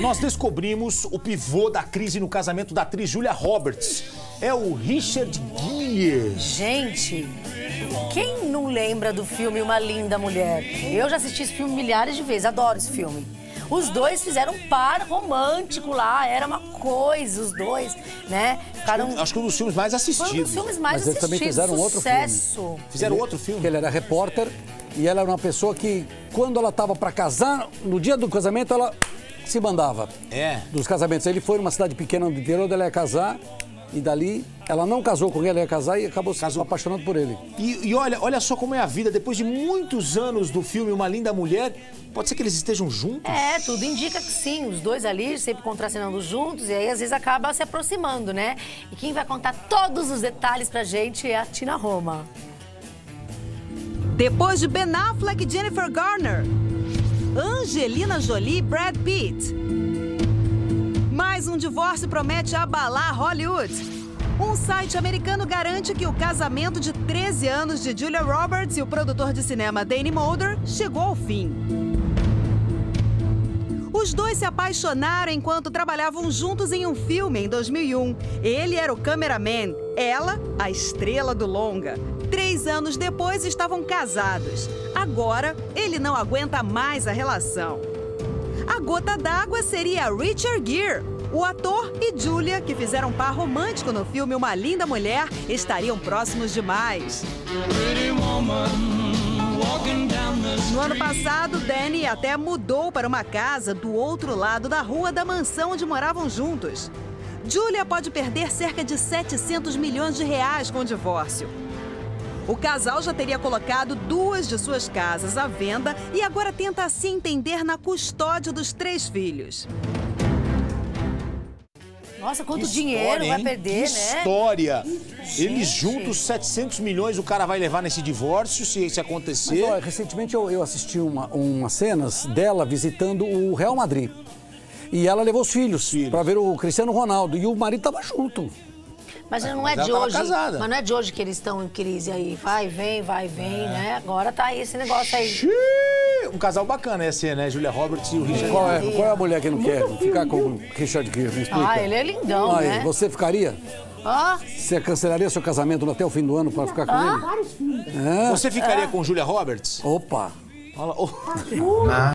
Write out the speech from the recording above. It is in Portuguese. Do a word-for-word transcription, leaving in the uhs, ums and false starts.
Nós descobrimos o pivô da crise no casamento da atriz Julia Roberts. É o Richard Gere. Gente, quem não lembra do filme Uma Linda Mulher? Eu já assisti esse filme milhares de vezes, adoro esse filme. Os dois fizeram um par romântico lá, era uma coisa, os dois, né? Ficaram... Acho que um dos filmes mais assistidos. Foi um dos filmes mais Mas eles assistidos, também fizeram sucesso. outro filme. Fizeram ele, outro filme? Que ele era repórter e ela era uma pessoa que, quando ela estava para casar, no dia do casamento, ela se mandava. É. Dos casamentos. Ele foi numa cidade pequena do interior, ela ia casar. E dali, ela não casou com ele, ela ia casar e acabou se apaixonando por ele. E, e olha, olha só como é a vida. Depois de muitos anos do filme Uma Linda Mulher, pode ser que eles estejam juntos? É, tudo indica que sim. Os dois ali sempre contracenando juntos e aí às vezes acaba se aproximando, né? E quem vai contar todos os detalhes pra gente é a Tina Roma. Depois de Ben Affleck e Jennifer Garner, Angelina Jolie e Brad Pitt. Mais um divórcio promete abalar Hollywood. Um site americano garante que o casamento de treze anos de Julia Roberts e o produtor de cinema Danny Mulder chegou ao fim. Os dois se apaixonaram enquanto trabalhavam juntos em um filme em dois mil e um. Ele era o cameraman, ela, a estrela do longa. Três anos depois estavam casados. Agora, ele não aguenta mais a relação. A gota d'água seria Richard Gere. O ator e Julia, que fizeram um par romântico no filme Uma Linda Mulher, estariam próximos demais. No ano passado, Danny até mudou para uma casa do outro lado da rua da mansão onde moravam juntos. Julia pode perder cerca de setecentos milhões de reais com o divórcio. O casal já teria colocado duas de suas casas à venda e agora tenta se entender na custódia dos três filhos. Nossa, quanto Que dinheiro história, vai hein? perder, que né? história! Gente. Eles juntos, setecentos milhões o cara vai levar nesse divórcio, se, se acontecer. Mas, olha, recentemente eu, eu assisti uma, umas cenas dela visitando o Real Madrid. E ela levou os filhos, filhos. para ver o Cristiano Ronaldo. E o marido estava junto. Mas não é Mas de ela tava hoje. casada. Mas não é de hoje que eles estão em crise aí. Vai, vem, vai, vem, é. né? Agora tá aí esse negócio aí. Xiii, um casal bacana esse, né? Julia Roberts e o Richard. Qual é, qual é a mulher que não quer ficar com o Richard Gere? Me explica. Ah, ele é lindão, Aí, né? você ficaria? Ó. Você cancelaria seu casamento até o fim do ano para ficar com Ah. ele? É. Você ficaria com Julia Roberts? Opa! Olha lá. Oh.